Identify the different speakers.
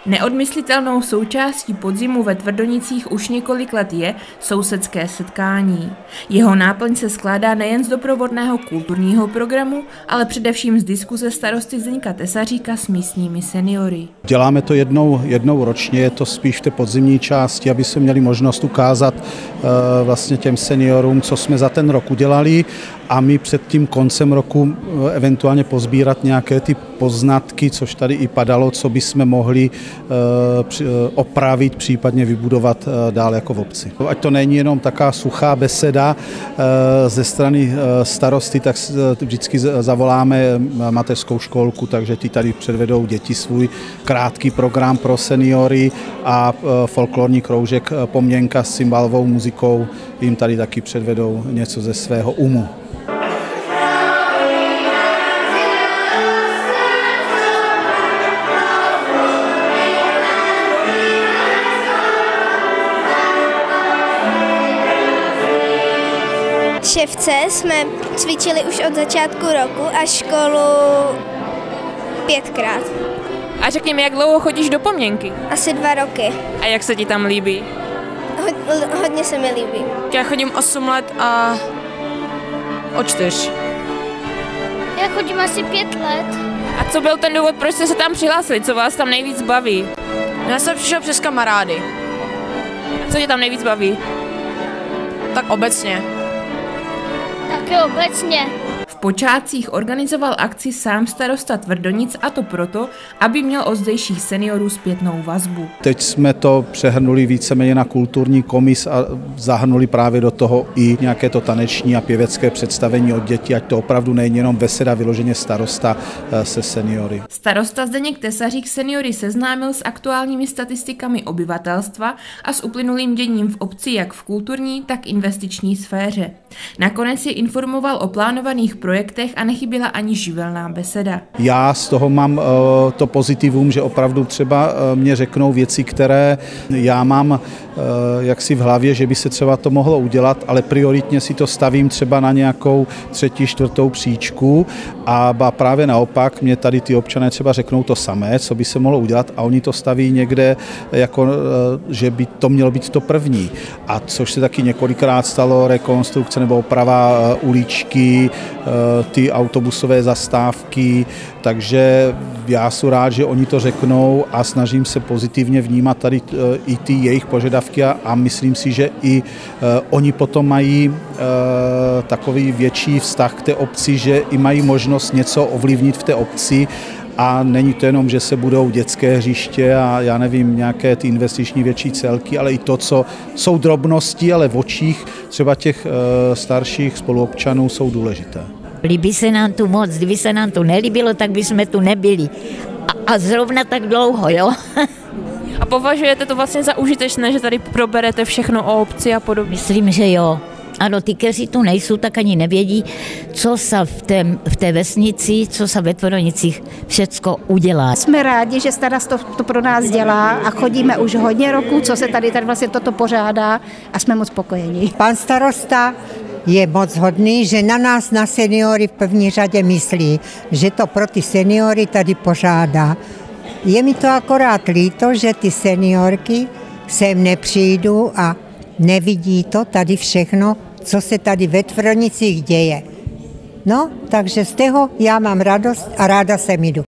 Speaker 1: Neodmyslitelnou součástí podzimu ve Tvrdonicích už několik let je sousedské setkání. Jeho náplň se skládá nejen z doprovodného kulturního programu, ale především z diskuze starosty Zdeňka Tesaříka s místními seniory.
Speaker 2: Děláme to jednou ročně, je to spíš v té podzimní části, aby jsme měli možnost ukázat vlastně těm seniorům, co jsme za ten rok udělali, a my před tím koncem roku eventuálně pozbírat nějaké ty poznatky, což tady i padalo, co by jsme mohli opravit, případně vybudovat dál jako v obci. Ať to není jenom taká suchá beseda ze strany starosty, tak vždycky zavoláme mateřskou školku, takže ti tady předvedou děti svůj krátký program pro seniory a folklorní kroužek Poměnka s cymbalovou muzikou jim tady taky předvedou něco ze svého umu.
Speaker 3: V Ševce jsme cvičili už od začátku roku a školu 5krát.
Speaker 1: A řekni mi, jak dlouho chodíš do Poměnky?
Speaker 3: Asi 2 roky.
Speaker 1: A jak se ti tam líbí?
Speaker 3: Hodně se mi líbí.
Speaker 4: Já chodím 8 let a od 4.
Speaker 3: Já chodím asi 5 let.
Speaker 1: A co byl ten důvod, proč jste se tam přihlásili? Co vás tam nejvíc baví?
Speaker 4: Já jsem přišel přes kamarády.
Speaker 1: A co tě tam nejvíc baví?
Speaker 4: Tak obecně.
Speaker 3: Taky obecně.
Speaker 1: V počátcích organizoval akci sám starosta Tvrdonic, a to proto, aby měl od zdejších seniorů zpětnou vazbu.
Speaker 2: Teď jsme to přehrnuli víceméně na kulturní komis a zahrnuli právě do toho i nějaké to taneční a pěvecké představení od dětí, ať to opravdu není jenom beseda vyloženě starosta se seniory.
Speaker 1: Starosta Zdeněk Tesařík seniory seznámil s aktuálními statistikami obyvatelstva a s uplynulým děním v obci jak v kulturní, tak investiční sféře. Nakonec je informoval o plánovaných projektech a nechyběla ani živelná beseda.
Speaker 2: Já z toho mám to pozitivum, že opravdu třeba mě řeknou věci, které já mám jaksi v hlavě, že by se třeba to mohlo udělat, ale prioritně si to stavím třeba na nějakou 3., 4. příčku a právě naopak mě tady ty občané třeba řeknou to samé, co by se mohlo udělat, a oni to staví někde, jako, že by to mělo být to první. A což se taky několikrát stalo, rekonstrukce nebo oprava uličky, ty autobusové zastávky, takže já jsem rád, že oni to řeknou a snažím se pozitivně vnímat tady i ty jejich požadavky a myslím si, že i oni potom mají takový větší vztah k té obci, že i mají možnost něco ovlivnit v té obci. A není to jenom, že se budou dětské hřiště a já nevím, nějaké ty investiční větší celky, ale i to, co jsou drobnosti, ale v očích třeba těch starších spoluobčanů jsou důležité.
Speaker 5: Líbí se nám tu moc, kdyby se nám to nelíbilo, tak bychom tu nebyli. A zrovna tak dlouho, jo?
Speaker 1: A považujete to vlastně za užitečné, že tady proberete všechno o obci a podobně?
Speaker 5: Myslím, že jo. Ano, ty, kteří tu nejsou, tak ani nevědí, co se v té vesnici, co se ve Tvrdonicích všecko udělá.
Speaker 6: Jsme rádi, že starosta to pro nás dělá a chodíme už hodně roků, co se tady vlastně toto pořádá, a jsme moc spokojení.
Speaker 7: Pan starosta je moc hodný, že na nás, na seniory v první řadě myslí, že to pro ty seniory tady pořádá. Je mi to akorát líto, že ty seniorky sem nepřijdou a nevidí to tady všechno, co se tady ve Tvrdonicích děje. No, takže z toho já mám radost a ráda sem jdu.